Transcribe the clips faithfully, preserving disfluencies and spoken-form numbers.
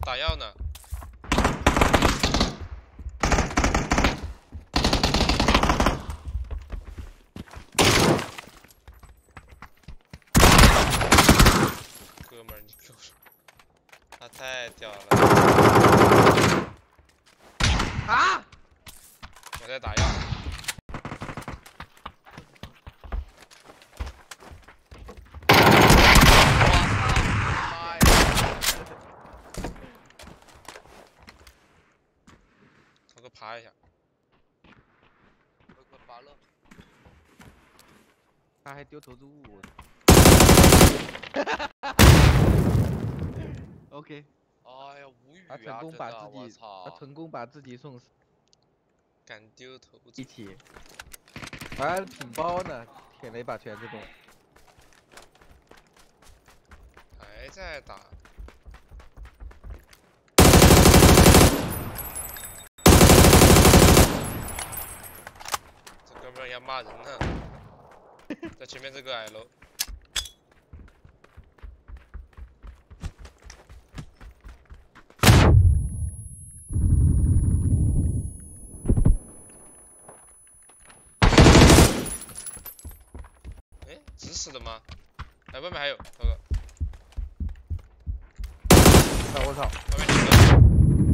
打药呢。哥们儿，你给我说，他太屌了！ 啊！ 我在打药。 我爬一下， 我快拔了。 他还丢投掷物。OK。 哎呀，无语啊！ 他成功把自己，他他成功把自己送死。 敢丢投掷。 一起。还挺包呢，舔了一把全自动。 还在打。 哥们儿要骂人呢，在前面这个矮楼。哎，直死的吗？哎，外面还有，涛哥。 哎，我操！ 外面两个。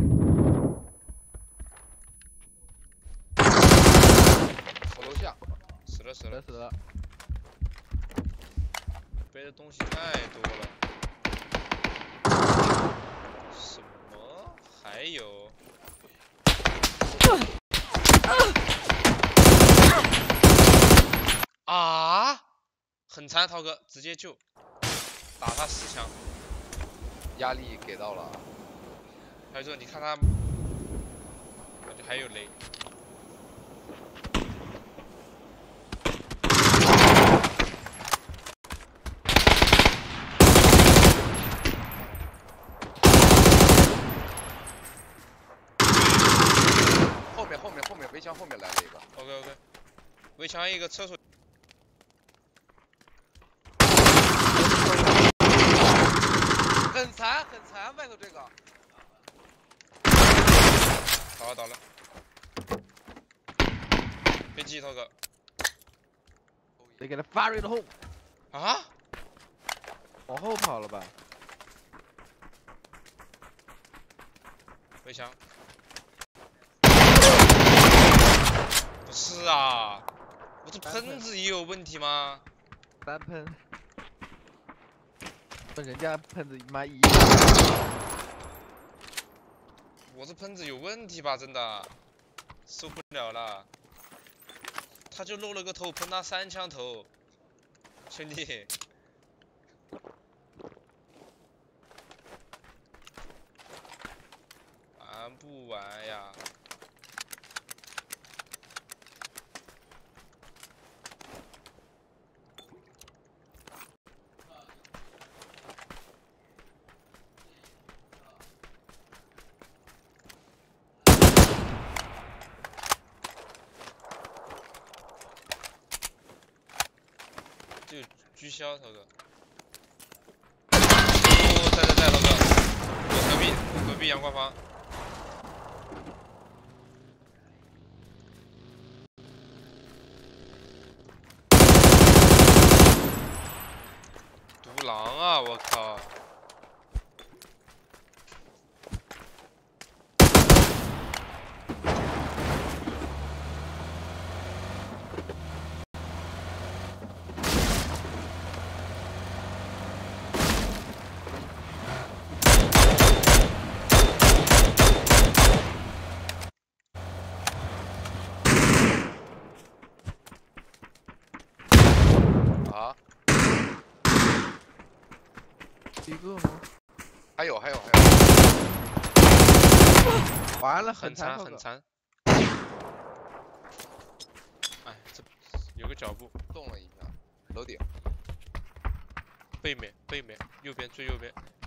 我楼下。 死了死了死了。 背的东西太多了。什么？还有？啊！很残，涛哥，直接救，打他十枪。 压力给到了。 还有这，你看他，感觉还有雷。 后面后面后面围墙后面来了一个。 OK OK， 围墙一个厕所。 很残很残，外头这个。 倒了倒了。别急，涛哥。 得给他发瑞的后。 啊？ 往后跑了吧？ 围墙。 不是啊，我这喷子也有问题吗？ 单喷，跟人家喷子妈一样。 我这喷子有问题吧？真的，受不了了。他就露了个头，喷他三枪头，兄弟。玩不玩呀？ 就狙销，涛哥。哦，在在在，涛哥，我隔壁，我隔壁阳光房。独狼啊！我靠。 啊？ 一个吗？ 还有还有还有。 完了， 很残很残。哎，这有个脚步， 动了一下，楼顶。 背面背面，右边最右边。